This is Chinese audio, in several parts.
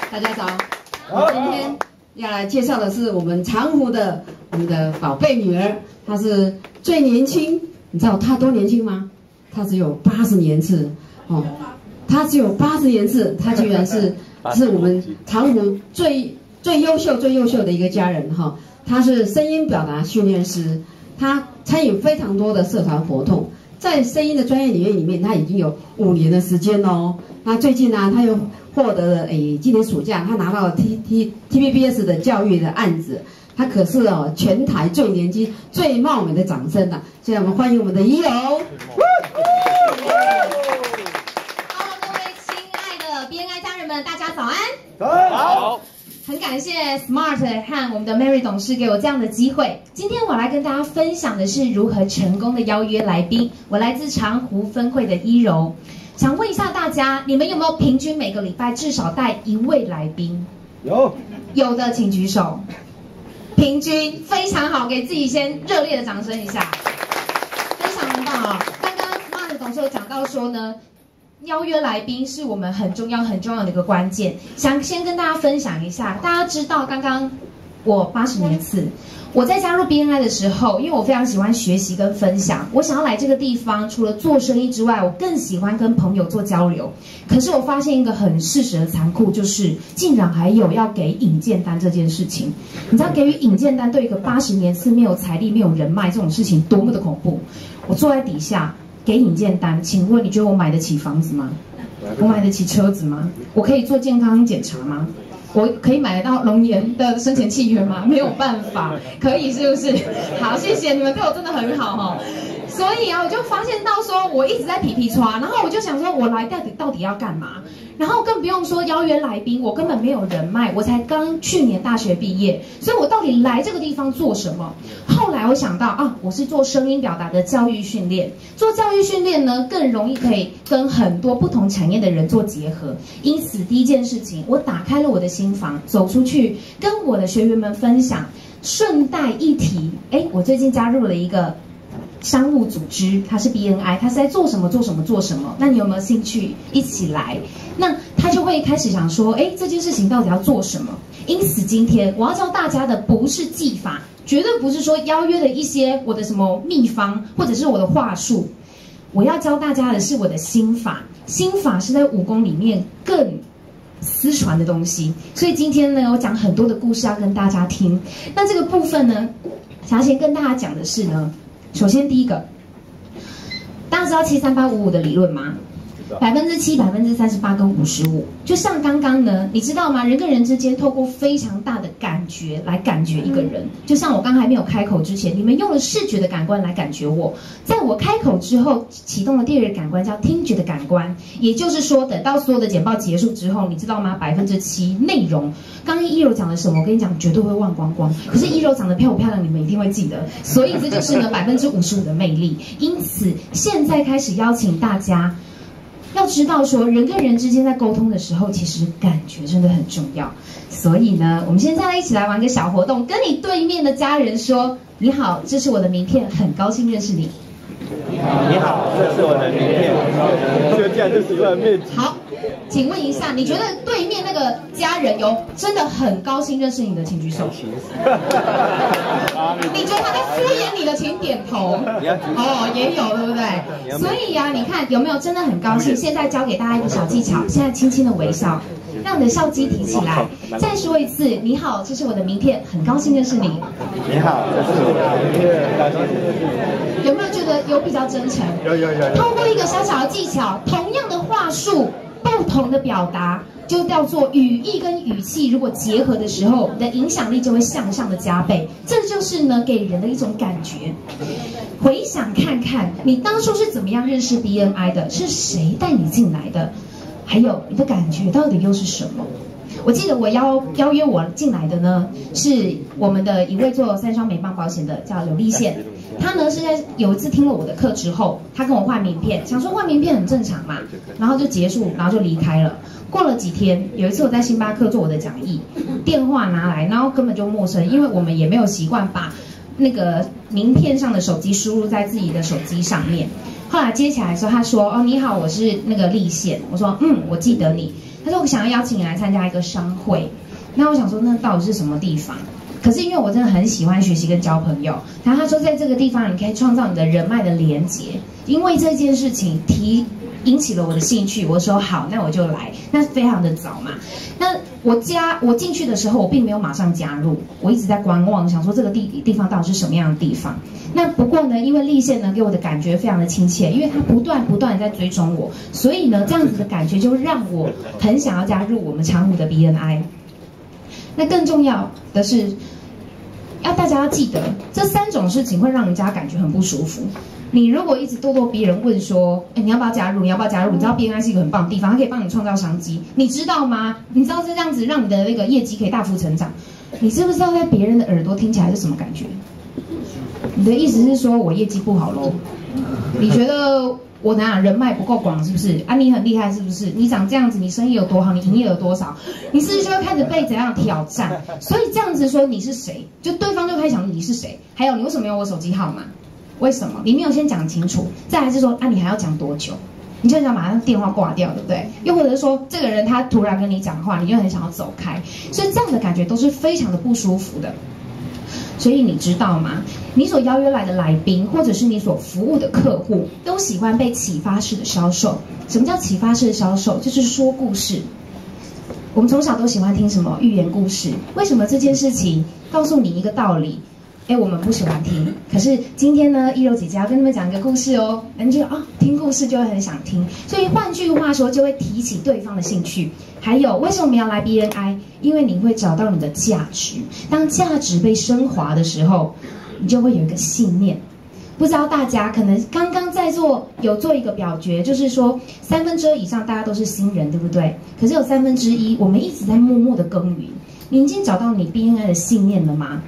大家早。我今天要来介绍的是我们长湖的我们的宝贝女儿，她是最年轻。你知道她多年轻吗？她只有80年次哦，她只有80年次，她居然是我们长湖最优秀的一个家人哈。她是声音表达训练师，她参与非常多的社团活动。 在声音的专业领域里面，他已经有5年的时间哦。那最近呢，他又获得了今年暑假他拿到了 TVBS 的教育的案子，他可是哦全台最年轻、最貌美的掌声呐！现在我们欢迎我们的一柔。Hello， 各位亲爱的 BNI 家人们，大家早安。 早安好。 很感谢 Smart 和我们的 Mary 董事给我这样的机会。今天我来跟大家分享的是如何成功的邀约来宾。我来自长湖分会的一柔，想问一下大家，你们有没有平均每个礼拜至少带1位来宾？有的请举手。平均非常好，给自己先热烈的掌声一下，非常棒啊！刚刚 Smart 董事有讲到说呢。 邀约来宾是我们很重要的一个关键，想先跟大家分享一下。大家知道，刚刚我80年次，我在加入 BNI 的时候，因为我非常喜欢学习跟分享，我想要来这个地方，除了做生意之外，我更喜欢跟朋友做交流。可是我发现一个很事实的残酷，就是竟然还有要给引荐单这件事情。你知道，给予引荐单对一个80年次没有财力、没有人脉这种事情多么的恐怖？我坐在底下。 给引荐单，请问你觉得我买得起房子吗？我买得起车子吗？我可以做健康检查吗？我可以买得到龙岩的生前契约吗？没有办法，可以是不是？好，谢谢你们对我真的很好哈。所以啊，我就发现到说，我一直在皮皮刷，然后我就想说，我来到底要干嘛？然后更不用说邀约来宾，我根本没有人脉，我才刚去年大学毕业，所以我到底来这个地方做什么？后来我想到啊，我是做声音表达的教育训练，做教育训练呢，更容易可以跟很多不同产业的人做结合。因此，第一件事情，我打开了我的心房，走出去跟我的学员们分享。顺带一提，我最近加入了一个。 商务组织，它是 BNI， 它是在做什么？那你有没有兴趣一起来？那他就会开始想说，这件事情到底要做什么？因此，今天我要教大家的不是技法，绝对不是说邀约的一些我的什么秘方，或者是我的话术。我要教大家的是我的心法，心法是在武功里面更私传的东西。所以今天呢，我讲很多的故事要跟大家听。那这个部分呢，想要先跟大家讲的是呢。 首先，第一个，大家知道73855的理论吗？7%、38跟55，就像刚刚呢，你知道吗？人跟人之间透过非常大的感觉来感觉一个人，就像我刚还没有开口之前，你们用了视觉的感官来感觉我，在我开口之后，启动了第2个感官叫听觉的感官，也就是说，等到所有的简报结束之后，你知道吗？7%内容，刚刚一柔讲了什么？我跟你讲，绝对会忘光光。可是一柔长得漂不漂亮，你们一定会记得，所以这就是呢55%的魅力。因此，现在开始邀请大家。 要知道说，人跟人之间在沟通的时候，其实感觉真的很重要。所以呢，我们现在一起来玩个小活动，跟你对面的家人说：“你好，这是我的名片，很高兴认识你。” 你好，这是我的名片，就这样就习惯面。 好，请问一下，你觉得对面那个家人有真的很高兴认识你的，请举手。你觉得他在敷衍你的，请点头。哦，也有，对不对？所以呀，你看有没有真的很高兴？现在教给大家一个小技巧，现在轻轻的微笑，让你的笑肌提起来。再说一次，你好，这是我的名片，很高兴认识你。 你好，这是我的名片，很高兴认识你。 有没有觉得有比较真诚？ 有。 通过一个小小的技巧，同样的话术，不同的表达。 就叫做语义跟语气，如果结合的时候，你的影响力就会向上的加倍。这就是呢，给人的一种感觉。回想看看，你当初是怎么样认识 BNI 的？是谁带你进来的？还有你的感觉到底又是什么？我记得我邀约我进来的呢，是我们的一位做3双美邦保险的，叫刘立宪。他呢是在有一次听了我的课之后，他跟我换名片，想说换名片很正常嘛，然后就结束，然后就离开了。过了几天，有一次我在星巴克做我的讲义，电话拿来，然后根本就陌生，因为我们也没有习惯把那个名片上的手机输入在自己的手机上面。后来接起来的时候，他说：“哦，你好，我是那个立宪。”我说：“我记得你。” 他说我想要邀请你来参加一个商会。那我想说，那到底是什么地方？可是因为我真的很喜欢学习跟交朋友，然后他说在这个地方你可以创造你的人脉的连结。因为这件事情引起了我的兴趣，我说好，那我就来。那非常的早嘛。那我进去的时候，我并没有马上加入，我一直在观望，想说这个地方到底是什么样的地方。那不过呢，因为立宪呢给我的感觉非常的亲切，因为他不断的在追踪我，所以呢这样子的感觉就让我很想要加入我们长湖的 BNI。那更重要的是，大家要记得，这3种事情会让人家感觉很不舒服。你如果一直咄咄逼人问说，你要不要加入？你要不要加入？你知道 BNI 是一个很棒的地方，它可以帮你创造商机，你知道吗？你知道这样子让你的那个业绩可以大幅成长，你知不知道在别人的耳朵听起来是什么感觉？你的意思是说我业绩不好咯？你觉得我人脉不够广是不是？你很厉害是不是？你长这样子，你生意有多好？你营业有多少？你是不是就会开始被怎样挑战？所以这样子说你是谁，就对方就开始想你是谁，还有你为什么有我手机号码？为什么？你没有先讲清楚，再来是说你还要讲多久？你就想马上电话挂掉，对不对？又或者是说这个人他突然跟你讲话，你就很想要走开，所以这样的感觉都是非常的不舒服的。所以你知道吗？你所邀约来的来宾，或者是你所服务的客户，都喜欢被启发式的销售。什么叫启发式的销售？就是说故事。我们从小都喜欢听什么寓言故事？为什么这件事情告诉你一个道理？我们不喜欢听，可是今天呢，依柔姐姐要跟你们讲一个故事哦，你就听故事就会很想听，所以换句话说，就会提起对方的兴趣。还有，为什么我们要来 BNI？ 因为你会找到你的价值，当价值被升华的时候，你就会有一个信念。不知道大家可能刚刚在有做一个表决，就是说2/3以上大家都是新人，对不对？可是有1/3我们一直在默默的耕耘。你已经找到你 BNI 的信念了吗？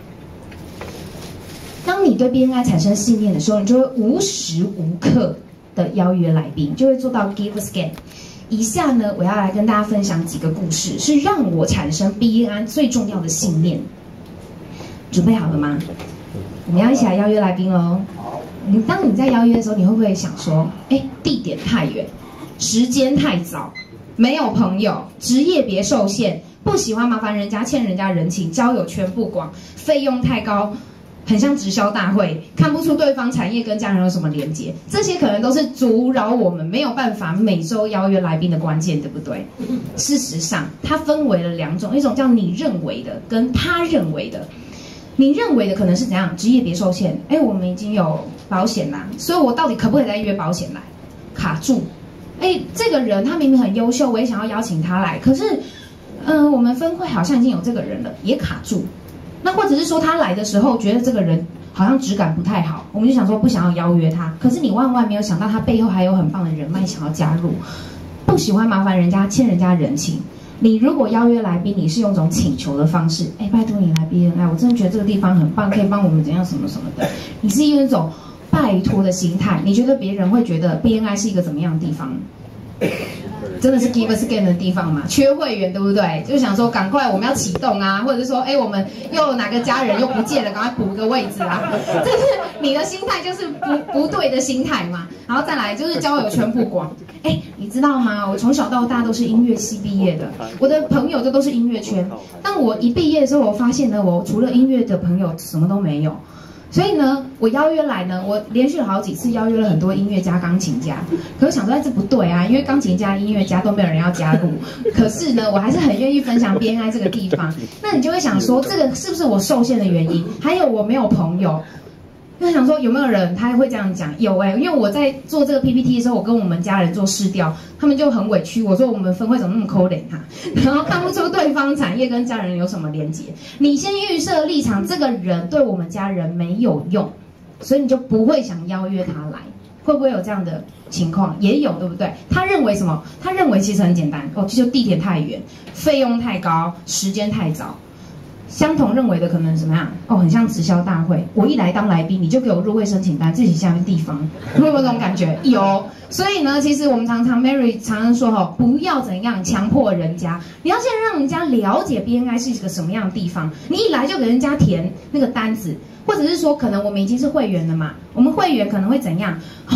当你对 BNI 产生信念的时候，你就会无时无刻的邀约来宾，就会做到 give a scan。以下呢，我要来跟大家分享几个故事，是让我产生 BNI 最重要的信念。准备好了吗？我们要一起来邀约来宾喽。当你在邀约的时候，你会不会想说，地点太远，时间太早，没有朋友，职业别受限，不喜欢麻烦人家，欠人家人情，交友圈不广，费用太高。很像直销大会，看不出对方产业跟家人有什么连结，这些可能都是阻扰我们没有办法每周邀约来宾的关键，对不对？事实上，它分为了2种，一种叫你认为的，跟他认为的。你认为的可能是怎样？职业别受限，我们已经有保险啦，所以我到底可不可以再约保险来？卡住。这个人他明明很优秀，我也想要邀请他来，可是，我们分会好像已经有这个人了，也卡住。那或者是说他来的时候觉得这个人好像质感不太好，我们就想说不想要邀约他，可是你万万没有想到他背后还有很棒的人脉想要加入，不喜欢麻烦人家，欠人家人情。你如果邀约来宾，你是用一种请求的方式，拜托你来 BNI， 我真的觉得这个地方很棒，可以帮我们怎样什么什么的，你是用一种拜托的心态，你觉得别人会觉得 BNI 是一个怎么样的地方？真的是 give a scan 的地方嘛？缺会员对不对？就想说赶快我们要启动啊，或者是说我们又哪个家人又不见了，赶快补个位置啊！这是你的心态，就是不对的心态嘛。然后再来就是交友圈不广。你知道吗？我从小到大都是音乐系毕业的，我的朋友都是音乐圈。但我一毕业的时候，我发现呢，我除了音乐的朋友什么都没有。所以呢，我邀约来呢，我连续了好几次邀约了很多音乐家、钢琴家，可是想说这不对啊，因为钢琴家、音乐家都没有人要加入。可是呢，我还是很愿意分享 BNI 这个地方。那你就会想说，这个是不是我受限的原因？还有我没有朋友。就想说有没有人他会这样讲？有因为我在做这个 PPT 的时候，我跟我们家人做试调，他们就很委屈，我说我们分会怎么那么抠脸哈，然后看不出对方产业跟家人有什么连结。你先预设立场，这个人对我们家人没有用，所以你就不会想邀约他来。会不会有这样的情况？也有，对不对？他认为什么？他认为其实很简单就地点太远，费用太高，时间太早。相同认为的可能怎么样？很像直销大会，我一来当来宾，你就给我入会申请单，自己下面地方，会不会有这种感觉？有。所以呢，其实我们Mary 常常说不要怎样强迫人家，你要先让人家了解 BNI 是一个什么样的地方。你一来就给人家填那个单子，或者是说可能我们已经是会员了嘛，我们会员可能会怎样？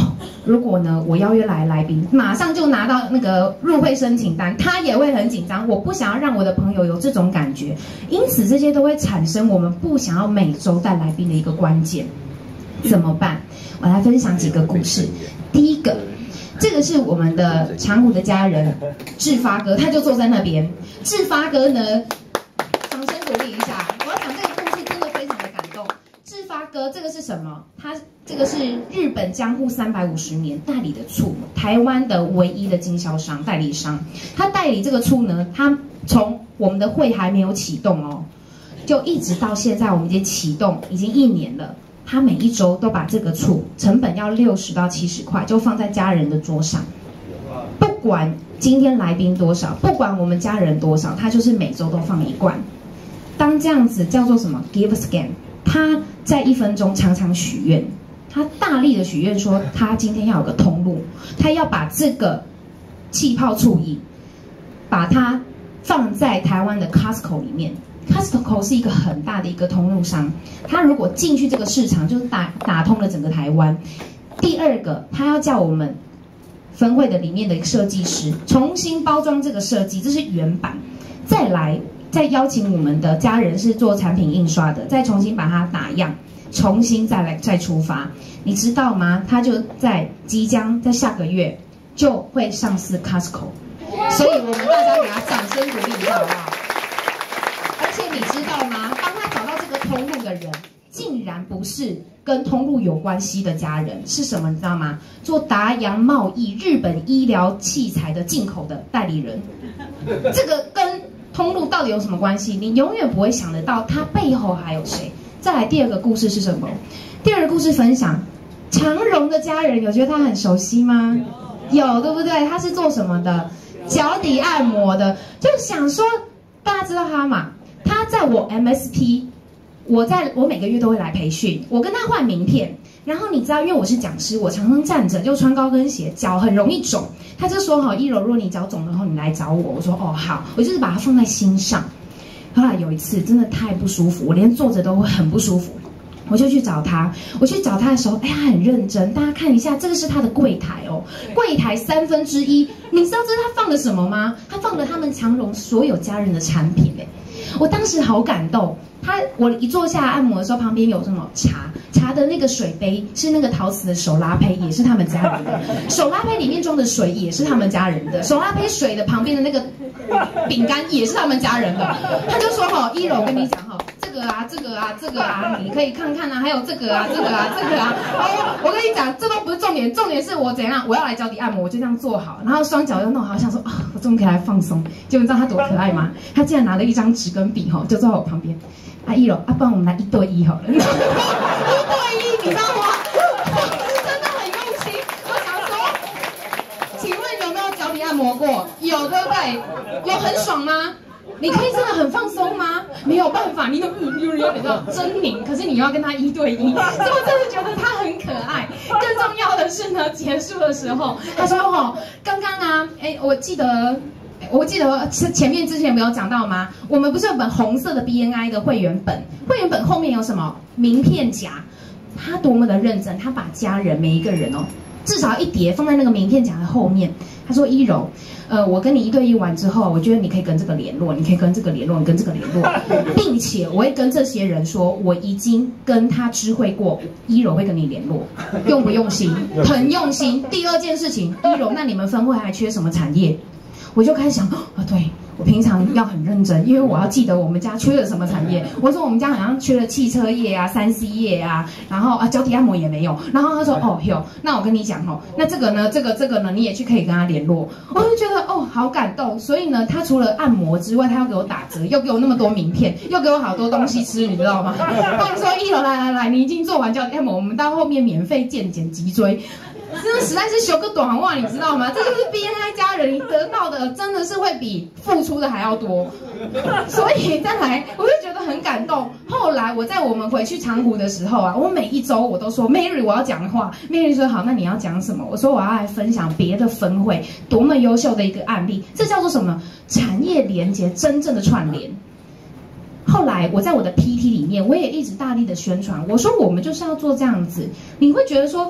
如果呢我邀约来宾，马上就拿到那个入会申请单，他也会很紧张。我不想要让我的朋友有这种感觉，因此这些都会产生我们不想要每周带来宾的一个关键。怎么办？我来分享几个故事。第一个，这个是我们的长虎的家人志发哥，他就坐在那边。志发哥呢，掌声鼓励一下。我要讲这个故事真的非常的感动。志发哥这个是什么？他这个是日本江户350年代理的醋，台湾的唯一的经销商代理商。他代理这个醋呢，他从我们的会还没有启动哦，就一直到现在我们已经启动，已经1年了。他每一周都把这个醋成本要60到70块，就放在家人的桌上。不管今天来宾多少，不管我们家人多少，他就是每周都放1罐。当这样子叫做什么 give scan， 他在1分钟常常许愿，他大力的许愿说他今天要有个通路，他要把这个气泡醋饮，把它放在台湾的 Costco 里面。Costco 是一个很大的一个通路商，他如果进去这个市场，就是打通了整个台湾。第二个，他要叫我们分会的里面的设计师重新包装这个设计，这是原版。再邀请我们的家人是做产品印刷的，再重新把它打样，重新再出发。你知道吗？他就即将在下个月就会上市 Costco， 所以我们大家给他掌声鼓励一下好不好？而且你知道吗？帮他找到这个通路的人，竟然不是跟通路有关系的家人，是什么？你知道吗？做达洋贸易日本医疗器材的进口的代理人。这个跟通路到底有什么关系？你永远不会想得到，他背后还有谁。再来第二个故事是什么？第二个故事分享，长荣的家人有觉得他很熟悉吗？有，对不对？他是做什么的？脚底按摩的。就想说，大家知道他嘛？他在我 MSP， 我每个月都会来培训，我跟他换名片。然后你知道，因为我是讲师，我常常站着就穿高跟鞋，脚很容易肿。他就说：“一柔，如果你脚肿了后，你来找我。”我说：“哦，好。”我就是把它放在心上。后来有一次真的太不舒服，我连坐着都会很不舒服，我就去找他。我去找他的时候，他很认真。大家看一下，这个是他的柜台哦，柜台1/3。你知道这是他放的什么吗？他放了他们长荣所有家人的产品哎。我当时好感动。我一坐下来按摩的时候，旁边有什么茶的那个水杯是那个陶瓷的手拉胚，也是他们家人的。手拉胚里面装的水也是他们家人的。手拉胚水的旁边的那个饼干也是他们家人的。他就说一柔，我跟你讲这个啊，你可以看看啊，还有这个啊。我跟你讲，这都不是重点，重点是我怎样，我要来脚底按摩，我就这样做好，然后双脚又弄好，想说我终于可以来放松。结果你知道他多可爱吗？他竟然拿了一张纸跟笔就坐在我旁边。一柔，不然我们来1对1好了。1对1，你知道吗？真的很用心。我想说，请问有没有脚底按摩过？有，对不对？有很爽吗？你可以真的很放松吗？没有办法，你都有点狰狞，可是你又要跟他1对1，所以我真的觉得他很可爱。更重要的是呢，结束的时候，他说刚刚啊，我记得前面之前没有讲到吗？我们不是有本红色的 BNI 的会员本，会员本后面有什么名片夹？他多么的认真，他把家人每一个人至少1叠放在那个名片夹的后面。他说：“一柔，我跟你1对1完之后，我觉得你可以跟这个联络，你可以跟这个联络，你跟这个联络，并且我会跟这些人说，我已经跟他知会过，一柔会跟你联络，用不用心？很用心。第二件事情，一柔，那你们分会还缺什么产业？”我就开始想对，我平常要很认真，因为我要记得我们家缺了什么产业。我说我们家好像缺了汽车业啊、3C 业啊，然后脚底按摩也没有。然后他说有，那我跟你讲那这个呢，这个呢，你也去可以跟他联络。我就觉得好感动。所以呢，他除了按摩之外，他要给我打折，又给我那么多名片，又给我好多东西吃，你知道吗？他说一柔来，你已经做完脚底按摩，我们到后面免费健检脊椎。真的实在是修个短话，你知道吗？这就是 BNI 家人，你得到的真的是会比付出的还要多。所以再来，我就觉得很感动。后来我们回去长湖的时候啊，我每一周我都说 Mary 我要讲话。Mary 说好，那你要讲什么？我说我要来分享别的分会多么优秀的一个案例，这叫做什么？产业连结，真正的串联。后来我在我的 PT 里面，我也一直大力的宣传，我说我们就是要做这样子。你会觉得说，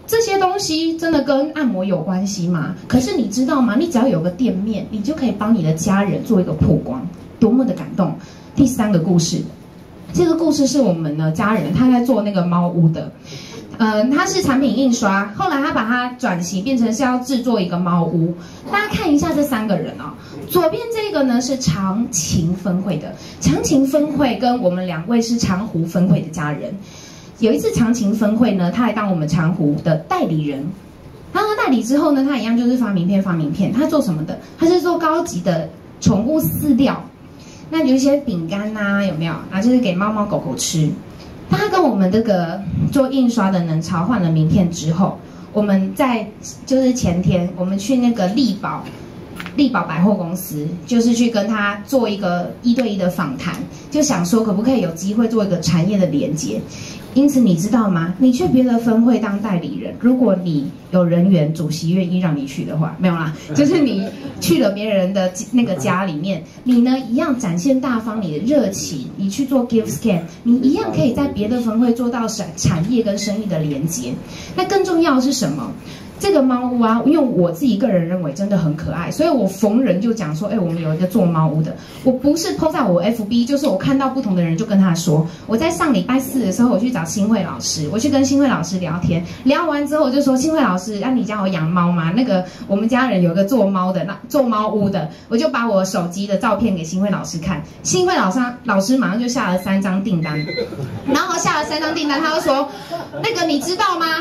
这些东西真的跟按摩有关系吗？可是你知道吗？你只要有个店面，你就可以帮你的家人做一个曝光，多么的感动！第3个故事，这个故事是我们的家人他在做那个猫屋的，他是产品印刷，后来他把它转型变成是要制作一个猫屋。大家看一下这3个人啊、左边这个呢是长晴分会的，长晴分会跟我们2位是长湖分会的家人。有一次长晴分会呢，他来当我们长湖的代理人。他当代理之后呢，他一样就是发名片。他做什么的？他是做高级的宠物饲料，那有一些饼干呐，有没有？啊，就是给猫猫狗狗吃。他跟我们这个做印刷的能潮换了名片之后，我们在就是前天我们去那个力宝百货公司，就是去跟他做一个1对1的访谈，就想说可不可以有机会做一个产业的连接。因此你知道吗？你去别的分会当代理人，如果你有人员主席愿意让你去的话，没有啦，就是你去了别人的那个家里面，你呢一样展现大方你的热情，你去做 gift scan， 你一样可以在别的分会做到产业跟生意的连接。那更重要的是什么？这个猫屋啊，因为我自己个人认为真的很可爱，所以我逢人就讲说，我们有一个做猫屋的。我不是 po 在我 FB， 就是我看到不同的人就跟他说。我在上礼拜4的时候，我去找新慧老师，我去跟新慧老师聊天，聊完之后我就说，新慧老师，你家有养猫吗？那个我们家人有个做猫的，做猫屋的，我就把我手机的照片给新慧老师看，新慧老师马上就下了3张订单，然后下了3张订单，他就说，那个你知道吗？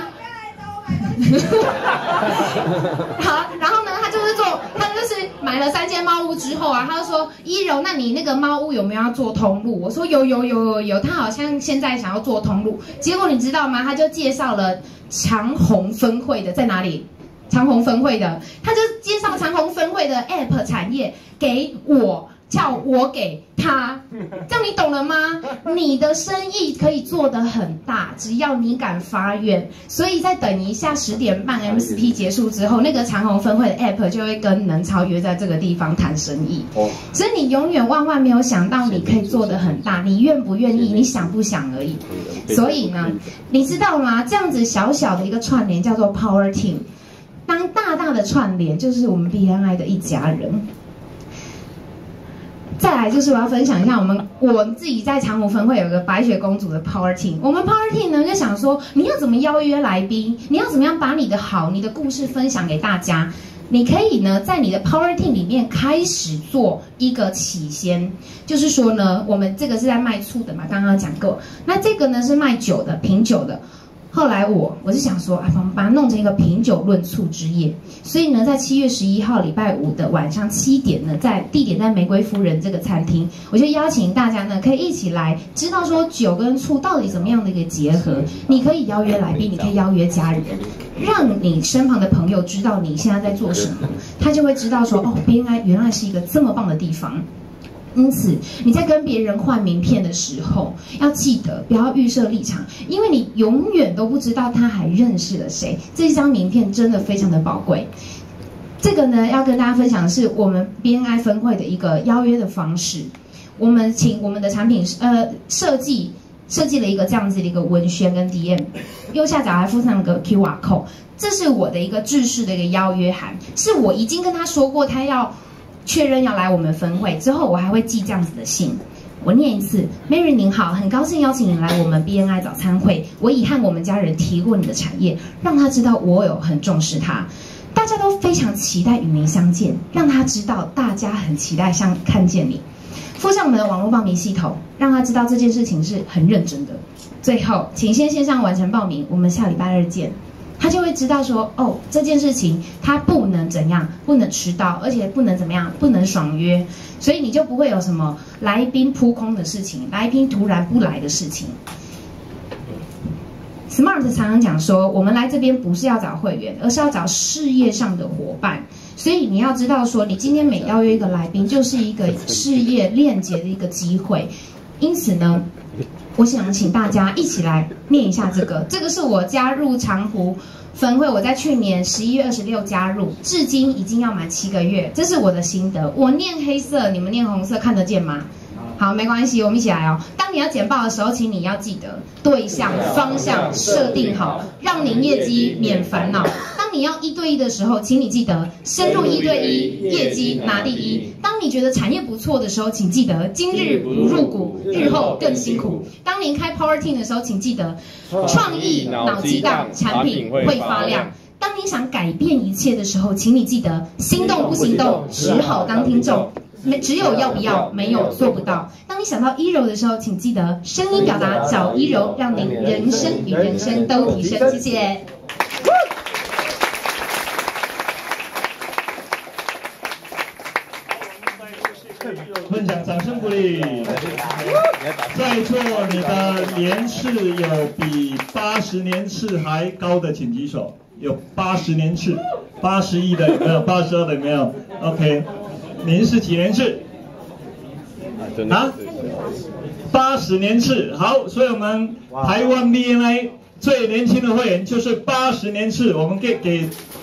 好，然后呢，他就是买了3间猫屋之后啊，他就说依柔，那你那个猫屋有没有要做通路？我说有，他好像现在想要做通路。结果你知道吗？他就介绍了长虹分会的在哪里？长虹分会的，他就介绍长虹分会的 App 产业给我。叫我给他，这样你懂了吗？你的生意可以做得很大，只要你敢发愿。所以再等一下10点半 MSP 结束之后，那个长虹分会的 App 就会跟能超约在这个地方谈生意。所以你永远万万没有想到你可以做得很大，你愿不愿意，你想不想而已。所以呢，你知道吗？这样子小小的一个串联叫做 Power Team， 当大大的串联就是我们 BNI 的一家人。再来就是我要分享一下我自己在长湖分会有个白雪公主的 Power Team。我们 Power Team 呢就想说，你要怎么邀约来宾，你要怎么样把你的好、你的故事分享给大家。你可以呢在你的 Power Team 里面开始做一个起先，就是说呢，我们这个是在卖醋的嘛，刚刚讲过。那这个呢是卖酒的，品酒的。后来我是想说，我们把它弄成一个品酒论醋之夜。所以呢，在7月11号礼拜5的晚上7点呢，地点在玫瑰夫人这个餐厅，我就邀请大家呢，可以一起来知道说酒跟醋到底怎么样的一个结合。你可以邀约来宾，你可以邀约家人，让你身旁的朋友知道你现在在做什么，他就会知道说，BNI 原来是一个这么棒的地方。因此，你在跟别人换名片的时候，要记得不要预设立场，因为你永远都不知道他还认识了谁。这张名片真的非常的宝贵。这个呢，要跟大家分享的是我们 BNI 分会的一个邀约的方式。我们请我们的产品设计了一个这样子的一个文宣跟 DM， 右下角还附上了个 QR code， 这是我的一个制式的一个邀约函，是我已经跟他说过，他要确认要来我们分会之后，我还会寄这样子的信。我念一次 ，Mary 您好，很高兴邀请您来我们 BNI 早餐会。我已和我们家人提过你的产业，让他知道我有很重视他。大家都非常期待与您相见，让他知道大家很期待看见你。附上我们的网络报名系统，让他知道这件事情是很认真的。最后，请先线上完成报名，我们下礼拜2见。他就会知道说，这件事情他不能怎样，不能迟到，而且不能怎么样，不能爽约，所以你就不会有什么来宾扑空的事情，来宾突然不来的事情。Smart 常常讲说，我们来这边不是要找会员，而是要找事业上的伙伴。所以你要知道说，你今天每邀约一个来宾，就是一个事业链接的一个机会。因此呢，我想请大家一起来念一下这个是我加入长湖分会，我在去年11月26加入，至今已经要满7个月，这是我的心得。我念黑色，你们念红色，看得见吗？ 好，没关系，我们一起来哦。当你要简报的时候，请你要记得对象、方向设定好，让您业绩免烦恼。当你要1对1的时候，请你记得深入1对1，业绩拿第一。当你觉得产业不错的时候，请记得今日不入股，日后更辛苦。当您开 Power Team 的时候，请记得创意脑激荡，产品会发亮。当你想改变一切的时候，请你记得心动不行动，只好当听众。只有要不要，没有做不到。当你想到一柔的时候，请记得声音表达找一柔，让您人生与人生都提升。谢谢。 分享掌声鼓励。在座你的年次有比80年次还高的，请举手。有80年次，81的有没有？82的有没有 ？OK， 您是几年次？啊？80年次。好，所以我们台湾 BNI 最年轻的会员就是80年次，我们给